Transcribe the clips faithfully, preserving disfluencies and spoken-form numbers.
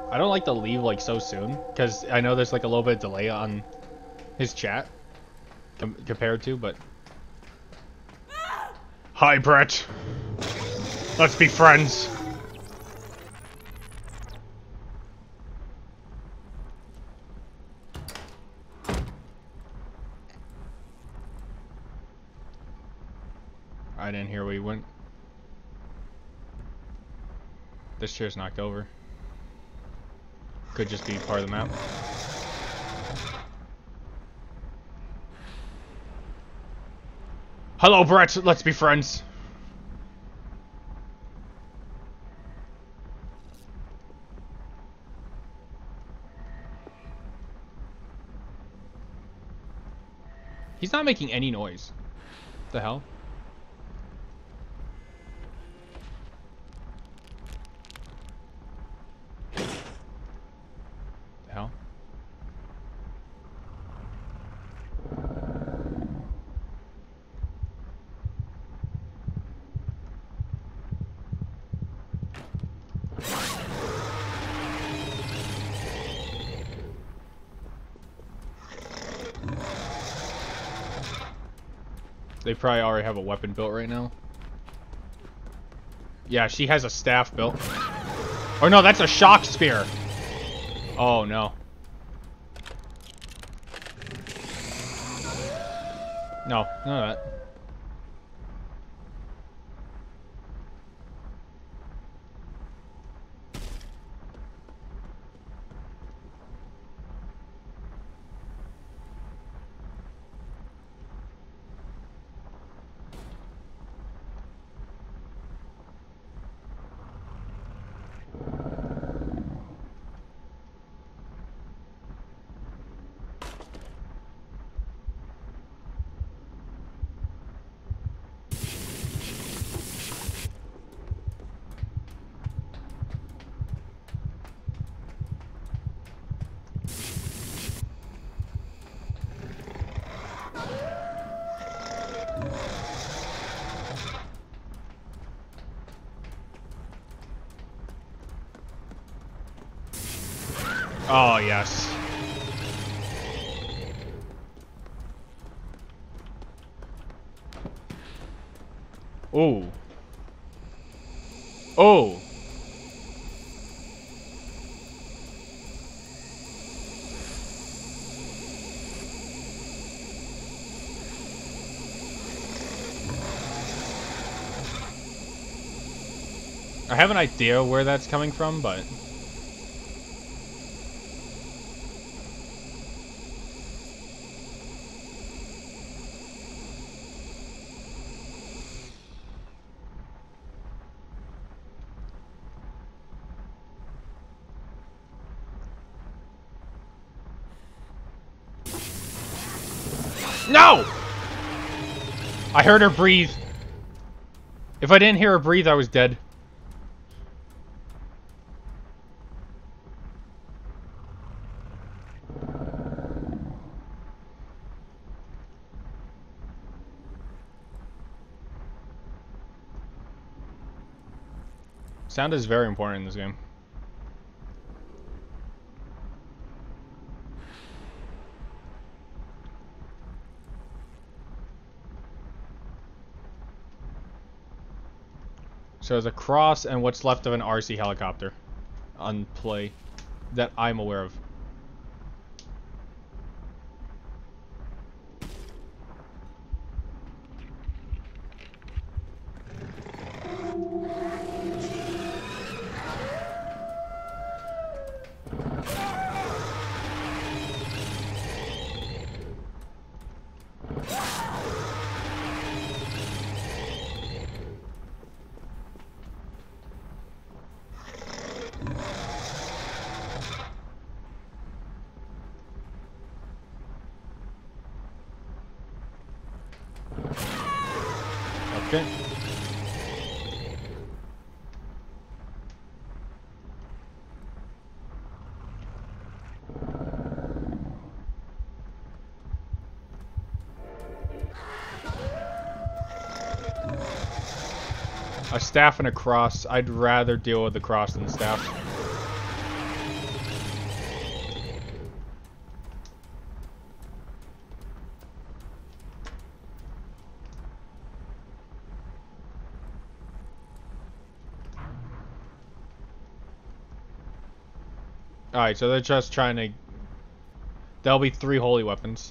I don't like to leave like so soon because I know there's like a little bit of delay on his chat com compared to, but. Hi, Brett. Let's be friends. I didn't hear where you went. This chair's knocked over. Could just be part of the map. Hello, Brett. Let's be friends. He's not making any noise. What the hell? The hell? They probably already have a weapon built right now. Yeah, she has a staff built. Oh no, that's a shock spear. Oh no. No, none of that. Oh, yes. Oh. Oh. I have an idea where that's coming from, but... No! I heard her breathe. If I didn't hear her breathe, I was dead. Sound is very important in this game. So there's a cross and what's left of an R C helicopter on play that I'm aware of. Okay. A staff and a cross. I'd rather deal with the cross than the staff. Alright, so they're just trying to... There'll be three holy weapons.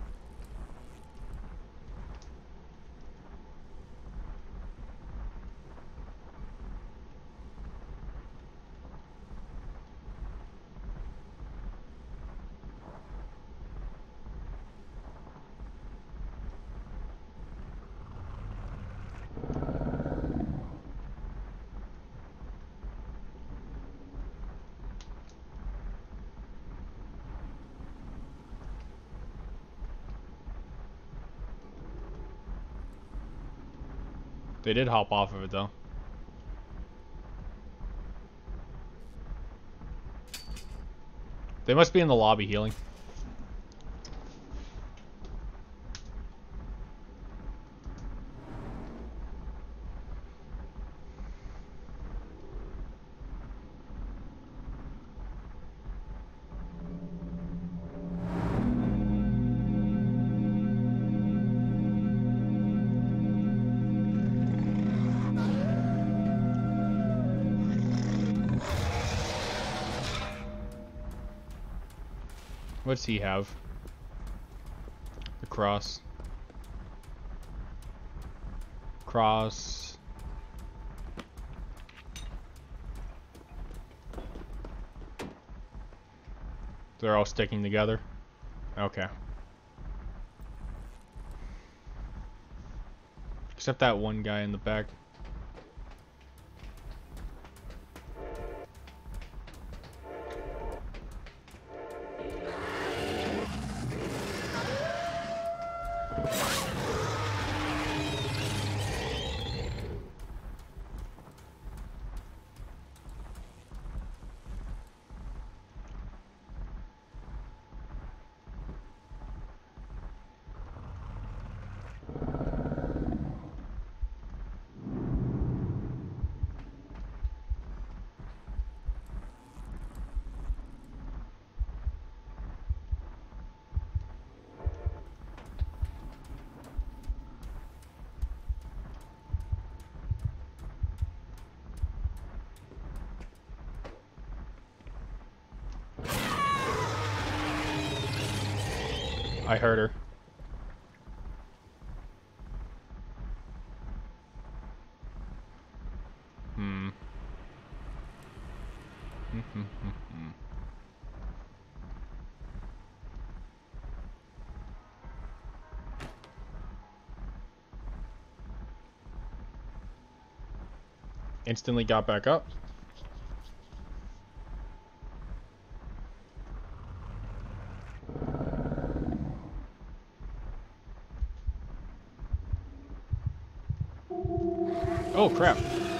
They did hop off of it, though. They must be in the lobby healing. What's he have? The cross. Cross. They're all sticking together. Okay. Except that one guy in the back. I heard her. Hmm. Instantly got back up. Oh crap.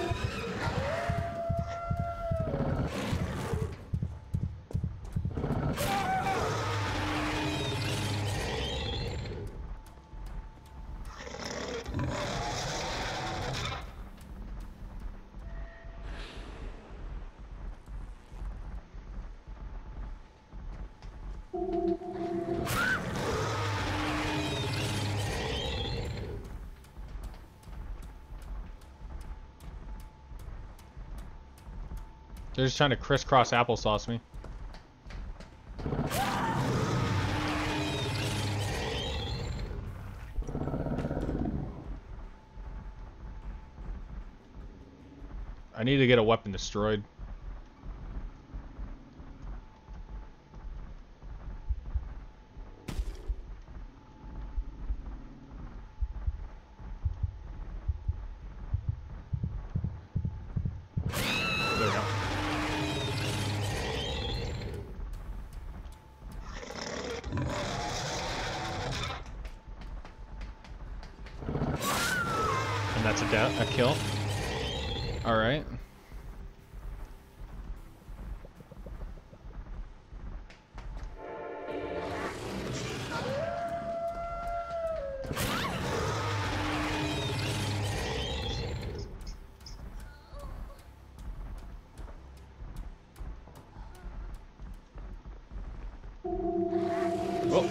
They're just trying to crisscross applesauce me. I need to get a weapon destroyed. There we go. And that's a death, a kill. All right. Oh.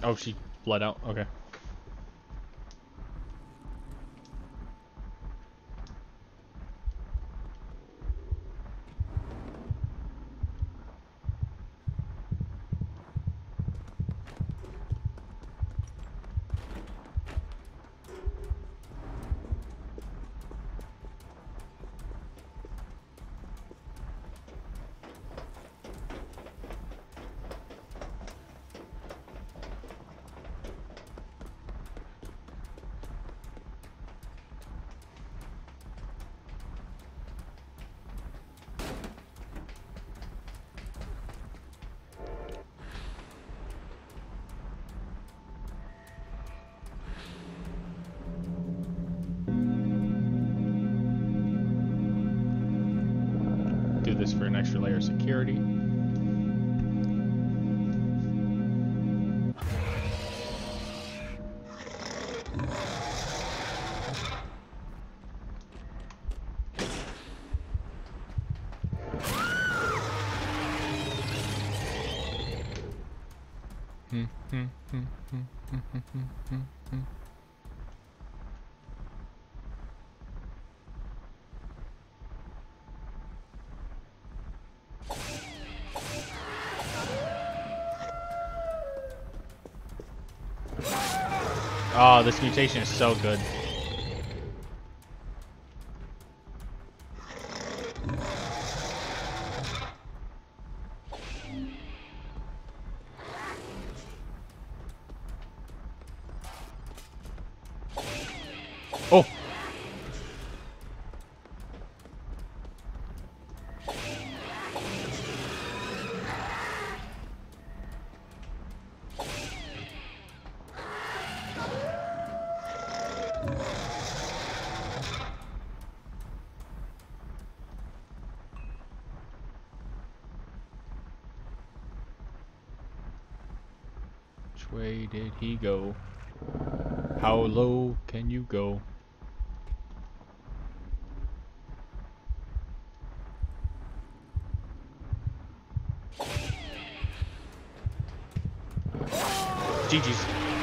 Oh, she bled out. Okay. Do this for an extra layer of security. Oh, this mutation is so good. Oh! Which way did he go? How low can you go? G G's.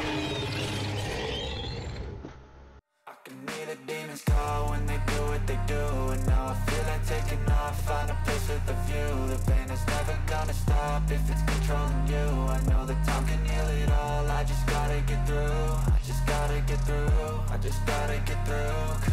I can hear the demons call when they do what they do, and now I feel like taking off, find a place with a view. The pain is never gonna stop if it's controlling you. I know that time can heal it all, I just gotta get through. I just gotta get through, I just gotta get through.